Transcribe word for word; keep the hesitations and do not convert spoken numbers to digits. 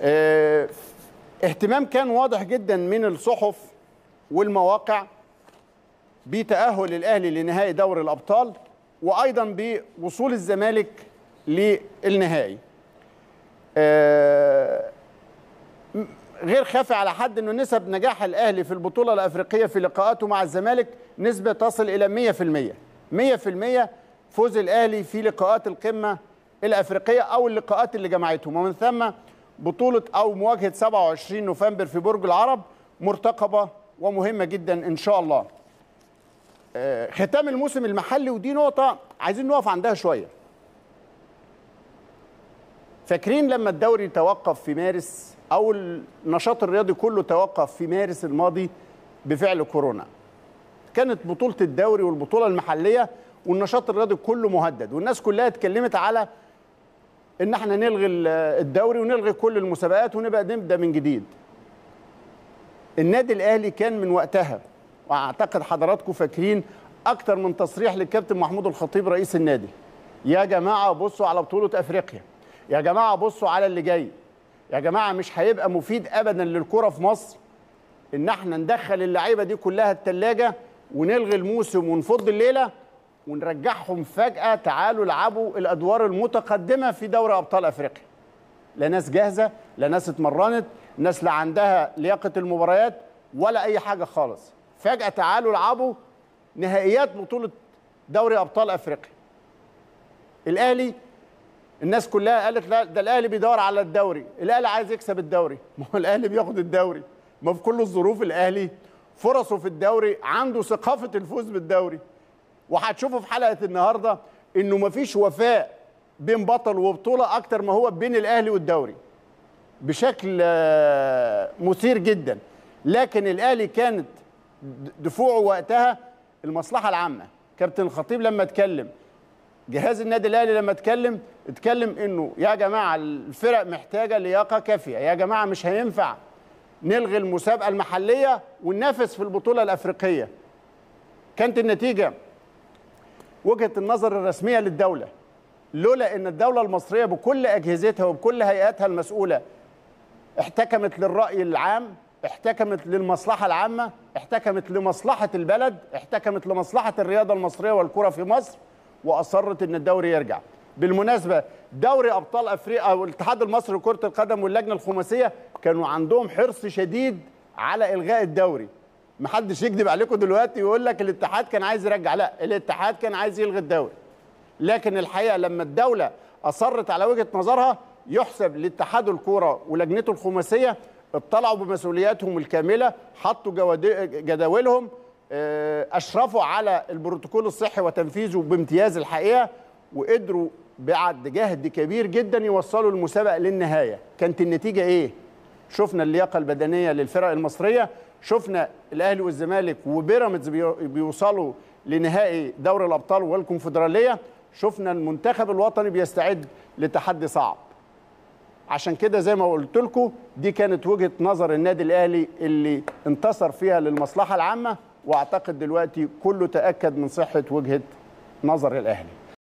اه اهتمام كان واضح جدا من الصحف والمواقع بتأهل الأهلي لنهائي دوري الأبطال، وأيضا بوصول الزمالك للنهائي. اه غير خافي على حد أنه نسب نجاح الأهلي في البطولة الأفريقية في لقاءاته مع الزمالك نسبة تصل إلى مئة في المئة. مئة في المئة فوز الأهلي في لقاءات القمة الأفريقية أو اللقاءات اللي جمعتهم، ومن ثم بطولة أو مواجهة سبعة وعشرين نوفمبر في برج العرب مرتقبة ومهمة جدا إن شاء الله. ختام الموسم المحلي، ودي نقطة عايزين نقف عندها شوية. فاكرين لما الدوري توقف في مارس أو النشاط الرياضي كله توقف في مارس الماضي بفعل كورونا؟ كانت بطولة الدوري والبطولة المحلية والنشاط الرياضي كله مهدد، والناس كلها اتكلمت على ان احنا نلغي الدوري ونلغي كل المسابقات ونبقى نبدا من جديد. النادي الاهلي كان من وقتها، واعتقد حضراتكم فاكرين، اكتر من تصريح للكابتن محمود الخطيب رئيس النادي: يا جماعه بصوا على بطوله افريقيا، يا جماعه بصوا على اللي جاي، يا جماعه مش هيبقى مفيد ابدا للكره في مصر ان احنا ندخل اللعيبه دي كلها الثلاجه ونلغي الموسم ونفض الليله ونرجعهم فجأة تعالوا العبوا الأدوار المتقدمة في دوري أبطال أفريقيا. لا ناس جاهزة، لا ناس اتمرنت، ناس لا عندها لياقة المباريات ولا أي حاجة خالص. فجأة تعالوا العبوا نهائيات بطولة دوري أبطال أفريقيا. الأهلي الناس كلها قالت لا ده الأهلي بيدور على الدوري، الأهلي عايز يكسب الدوري. ما هو الأهلي بياخد الدوري، ما في كل الظروف الأهلي فرصه في الدوري عنده ثقافة الفوز بالدوري. وهتشوفوا في حلقه النهارده انه مفيش وفاء بين بطل وبطوله اكتر ما هو بين الاهلي والدوري بشكل مثير جدا. لكن الاهلي كانت دفوعه وقتها المصلحه العامه. كابتن الخطيب لما اتكلم، جهاز النادي الاهلي لما اتكلم اتكلم انه يا جماعه الفرق محتاجه لياقه كافيه، يا جماعه مش هينفع نلغي المسابقه المحليه وننافس في البطوله الافريقيه. كانت النتيجه وجهة النظر الرسمية للدولة، لولا أن الدولة المصرية بكل أجهزتها وبكل هيئاتها المسؤولة احتكمت للرأي العام، احتكمت للمصلحة العامة، احتكمت لمصلحة البلد، احتكمت لمصلحة الرياضة المصرية والكرة في مصر، وأصرت أن الدوري يرجع. بالمناسبة دوري أبطال أفريقيا أو الاتحاد المصري لكرة القدم واللجنة الخماسية كانوا عندهم حرص شديد على إلغاء الدوري. محدش يكذب عليكم دلوقتي ويقول لك الاتحاد كان عايز يرجع، لا، الاتحاد كان عايز يلغي الدوري. لكن الحقيقه لما الدوله اصرت على وجهه نظرها يحسب لاتحاد الكوره ولجنته الخماسيه اطلعوا بمسؤولياتهم الكامله، حطوا جداولهم، اشرفوا على البروتوكول الصحي وتنفيذه بامتياز الحقيقه، وقدروا بعد جهد كبير جدا يوصلوا المسابقه للنهايه. كانت النتيجه ايه؟ شفنا اللياقه البدنيه للفرق المصريه، شفنا الاهلي والزمالك وبيراميدز بيوصلوا لنهائي دوري الابطال والكونفدراليه، شفنا المنتخب الوطني بيستعد لتحدي صعب. عشان كده زي ما قلت لكم دي كانت وجهه نظر النادي الاهلي اللي انتصر فيها للمصلحه العامه، واعتقد دلوقتي كله تاكد من صحه وجهه نظر الاهلي.